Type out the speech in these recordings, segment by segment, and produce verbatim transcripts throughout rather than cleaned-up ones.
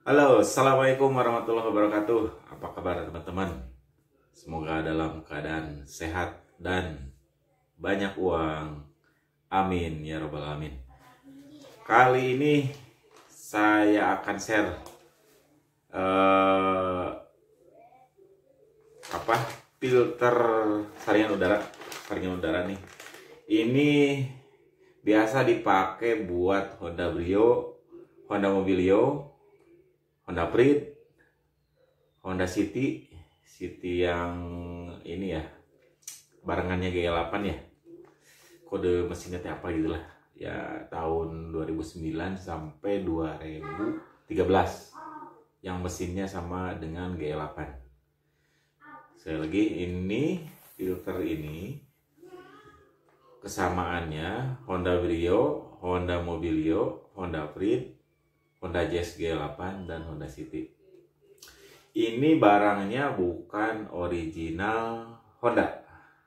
Halo, assalamualaikum warahmatullahi wabarakatuh. Apa kabar teman-teman? Semoga dalam keadaan sehat dan banyak uang. Amin ya robbal alamin. Kali ini saya akan share eh, apa filter saringan udara, saringan udara nih. Ini biasa dipakai buat Honda Brio, Honda Mobilio, Honda Freed, Honda City, City yang ini ya, barengannya G L delapan ya. Kode mesinnya apa gitu lah. Ya tahun dua ribu sembilan sampai dua ribu tiga belas. Yang mesinnya sama dengan G L delapan. Sekali lagi, ini filter ini kesamaannya Honda Brio, Honda Mobilio, Honda Freed, Honda Jazz G L delapan, dan Honda City. Ini barangnya bukan original Honda,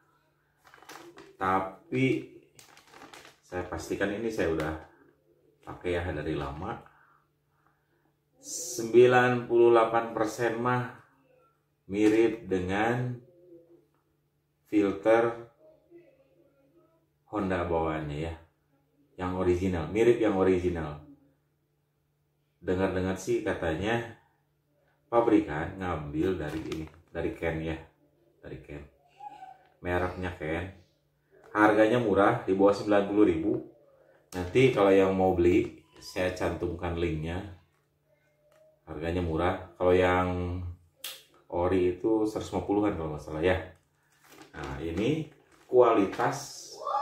tapi saya pastikan ini saya udah pakai ya dari lama. sembilan puluh delapan persen mah mirip dengan filter Honda bawaannya ya, yang original, mirip yang original. Dengar-dengar sih katanya pabrikan ngambil dari ini, dari Ken ya, dari Ken. Mereknya Ken. Harganya murah, di bawah sembilan puluh ribu. Nanti kalau yang mau beli, saya cantumkan linknya. Harganya murah. Kalau yang ori itu seratus lima puluhan kalau nggak salah ya. Nah, ini kualitas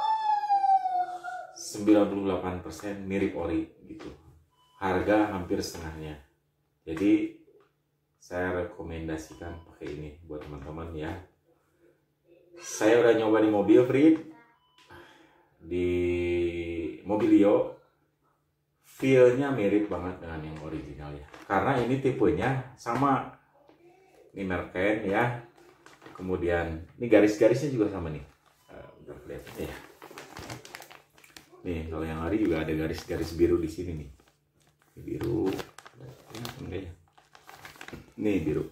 sembilan puluh delapan persen mirip ori gitu. Harga hampir setengahnya. Jadi saya rekomendasikan pakai ini buat teman-teman ya. Saya udah nyoba di mobil Freed, di Mobilio, feel-nya mirip banget dengan yang original ya. Karena ini tipenya sama, ini merek ya. Kemudian ini garis-garisnya juga sama nih. Uh, bentar kelihatan ya. Nih kalau yang hari juga ada garis-garis biru di sini nih. Ini biru, enggak ya? Nih biru.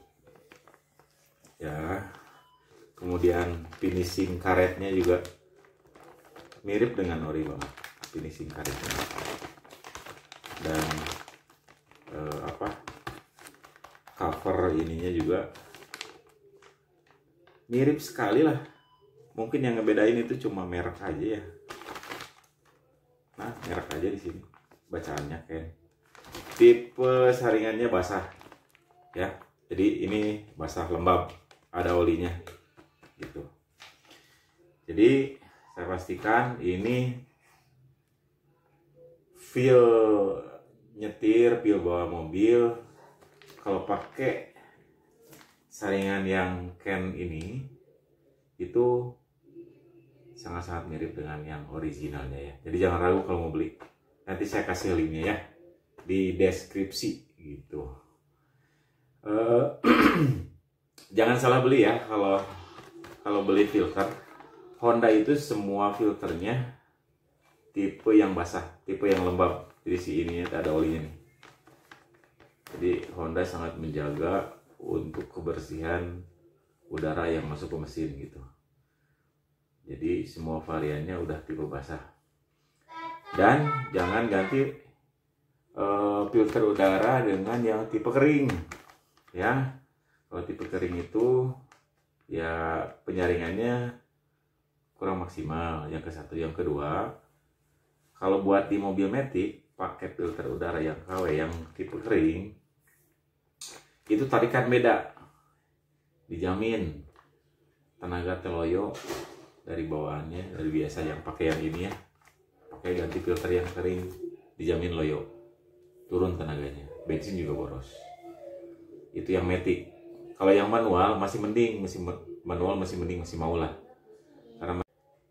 Ya. Kemudian finishing karetnya juga mirip dengan ori banget. Finishing karetnya. Dan eh, apa? Cover ininya juga mirip sekali lah. Mungkin yang ngebedain itu cuma merek aja ya. Nah, merek aja di sini bacaannya Ken. Tipe saringannya basah ya. Jadi ini basah lembab, ada olinya gitu. Jadi saya pastikan ini feel nyetir, feel bawa mobil kalau pakai saringan yang Ken ini itu sangat-sangat mirip dengan yang originalnya ya. Jadi jangan ragu kalau mau beli. Nanti saya kasih linknya ya di deskripsi gitu. Uh, jangan salah beli ya kalau kalau beli filter. Honda itu semua filternya tipe yang basah, tipe yang lembab. Jadi si ininya ada olinya nih. Jadi Honda sangat menjaga untuk kebersihan udara yang masuk ke mesin gitu. Jadi semua variannya udah tipe basah. Dan jangan ganti uh, filter udara dengan yang tipe kering ya. Kalau tipe kering itu ya penyaringannya kurang maksimal. Yang ke satu, yang kedua, kalau buat di mobil Matic pakai filter udara yang K W yang tipe kering, itu tarikan beda, dijamin tenaga teloyo dari bawaannya, dari biasa yang pakai yang ini ya, pakai ganti filter yang kering, dijamin loyo, turun tenaganya, bensin juga boros. Itu yang Matic. Kalau yang manual masih mending, masih manual masih mending, masih mau lah. Karena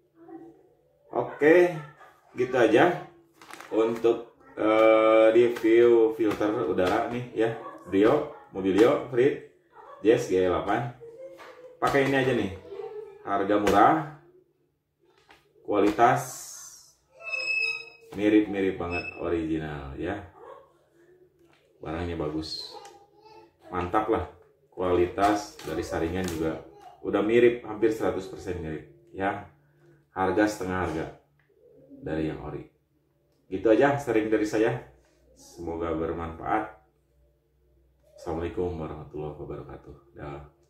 oke, gitu aja untuk uh, review filter udara nih ya, Brio, Mobilio, Freed, Jazz G L delapan. Pakai ini aja nih, harga murah, kualitas mirip-mirip banget original ya. barangnya bagus, mantap lah. Kualitas dari saringan juga udah mirip, hampir seratus persen mirip ya, harga setengah harga dari yang ori. Gitu aja sharing dari saya, semoga bermanfaat. Assalamualaikum warahmatullahi wabarakatuh. Dah.